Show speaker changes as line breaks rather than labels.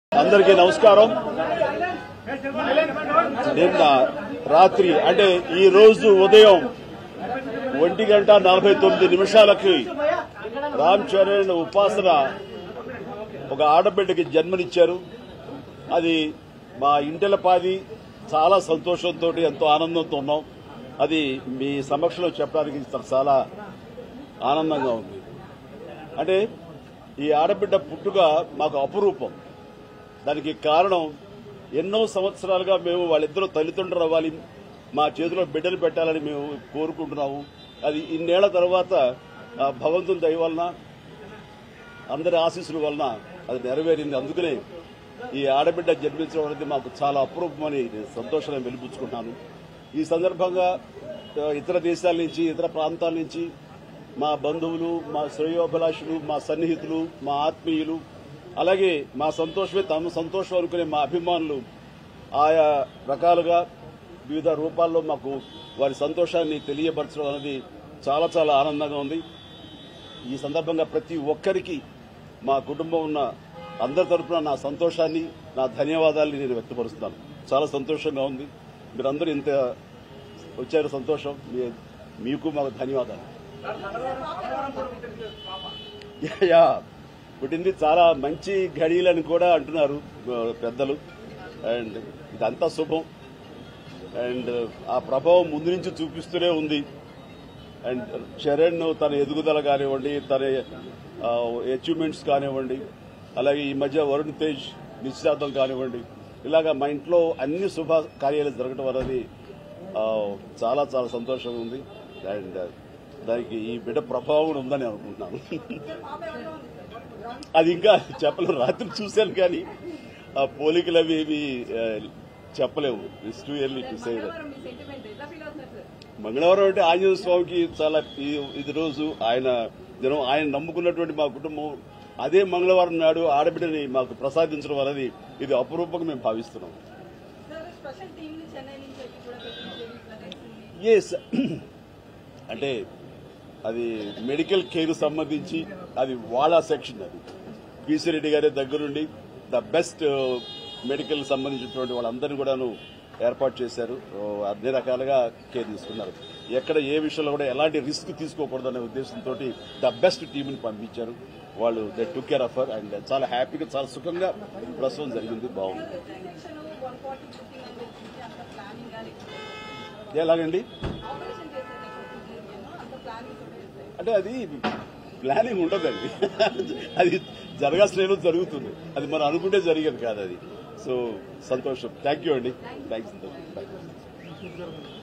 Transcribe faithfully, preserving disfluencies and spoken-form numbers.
అందరికీ నమస్కారం. నిన్న రాత్రి అంటే ఈ రోజు ఉదయం ఒంటి గంట నలభై తొమ్మిది నిమిషాలకి రామ్ చరణ్ ఉపాసన ఒక ఆడబిడ్డకి జన్మనిచ్చారు. అది మా ఇంటిలపాది చాలా సంతోషంతో ఎంతో ఆనందంతో ఉన్నాం. అది మీ సమక్షంలో చెప్పడానికి చాలా ఆనందంగా ఉంది. అంటే ఈ ఆడబిడ్డ పుట్టుక మాకు అపురూపం. దానికి కారణం ఎన్నో సంవత్సరాలుగా మేము వాళ్ళిద్దరూ తల్లిదండ్రులు అవ్వాలి, మా చేతిలో బిడ్డలు పెట్టాలని మేము కోరుకుంటున్నాము. అది ఇన్నేళ్ల తర్వాత భగవంతుని దయ వలన అందరి ఆశీస్సుల వలన అది నెరవేరింది. అందుకనే ఈ ఆడబిడ్డ జన్మించడం అనేది మాకు చాలా అపురూపమని సంతోషాన్ని వెలిపించుకుంటున్నాను. ఈ సందర్భంగా ఇతర దేశాల నుంచి ఇతర ప్రాంతాల నుంచి మా బంధువులు, మా శ్రేయోభిలాషులు, మా సన్నిహితులు, మా ఆత్మీయులు, అలాగే మా సంతోషమే తమ సంతోషం అనుకునే మా అభిమానులు ఆయా రకాలుగా వివిధ రూపాల్లో మాకు వారి సంతోషాన్ని తెలియపరచడం అనేది చాలా చాలా ఆనందంగా ఉంది. ఈ సందర్భంగా ప్రతి ఒక్కరికి మా కుటుంబం ఉన్న అందరి తరఫున నా సంతోషాన్ని, నా ధన్యవాదాలని నేను వ్యక్తపరుస్తున్నాను. చాలా సంతోషంగా ఉంది. మీరందరూ ఇంత వచ్చారు, సంతోషం. మీకు మాకు ధన్యవాదాలు. యా పుట్టింది చాలా మంచి ఘడియలని కూడా అంటున్నారు పెద్దలు. అండ్ ఇదంతా శుభం. అండ్ ఆ ప్రభావం ముందు నుంచి చూపిస్తూనే ఉంది. అండ్ చరణ్ తన ఎదుగుదల కానివ్వండి, తన అచీవ్మెంట్స్ కానివ్వండి, అలాగే ఈ మధ్య వరుణ్ తేజ్ నిశ్చితార్థం కానివ్వండి, ఇలాగా మా ఇంట్లో అన్ని శుభ కార్యాలు జరగడం అనేది చాలా చాలా సంతోషంగా ఉంది. అండ్ దానికి ఈ బిడ్డ ప్రభావం కూడా ఉందని అనుకుంటున్నాను. అది ఇంకా చెప్పలేము. రాత్రి చూశాను కానీ ఆ పోలికలు అవి ఏమి చెప్పలేము. It's too early to say that. మంగళవారం అంటే ఆంజనేయ స్వామికి చాలా ఇది రోజు. ఆయన జనం ఆయన నమ్ముకున్నటువంటి మా కుటుంబం అదే మంగళవారం నాడు ఆడబిడ్డని మాకు ప్రసాదించడం అనేది ఇది అపురూపంగా మేము భావిస్తున్నాం. ఎస్, అంటే అది మెడికల్ కేర్ సంబంధించి అది వాళ్ళ సెక్షన్. అది పీసీరెడ్డి గారి దగ్గరుండి ద బెస్ట్ మెడికల్ సంబంధించినటువంటి వాళ్ళందరినీ కూడాను ఏర్పాటు చేశారు. అన్ని రకాలుగా కేర్ తీసుకున్నారు. ఎక్కడ ఏ విషయంలో కూడా ఎలాంటి రిస్క్ తీసుకోకూడదనే ఉద్దేశంతో ద బెస్ట్ టీంని పంపించారు. వాళ్ళు they took care of her. And చాలా హ్యాపీగా చాలా సుఖంగా ప్రసవం జరిగింది. బాగుంది. ఎలాగండి అంటే అది ప్లానింగ్ ఉండదండి. అది జరగాల్సిన జరుగుతుంది. అది మనం అనుకుంటే జరిగేది కాదు అది. సో సంతోషం. థ్యాంక్ యూ అండి. థ్యాంక్స్.